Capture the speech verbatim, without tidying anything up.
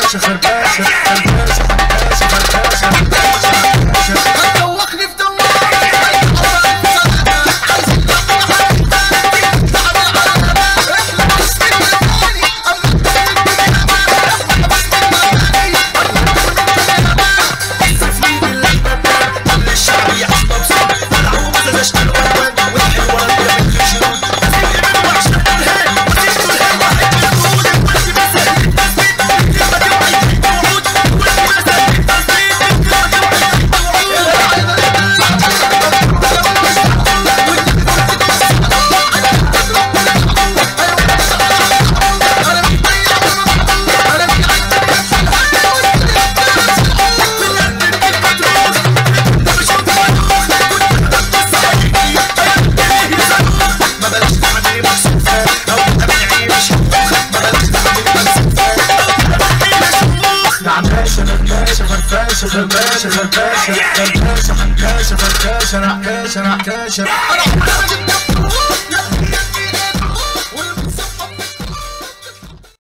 خرباشة خرباشة خرباشة خرباشة خرباشة خرباشة هتدوخني في دوامة عايزين فرفاشة فرفاشة فرفاشة فرفاشة حنكاشة فركاشة نعكاشة نعكاشة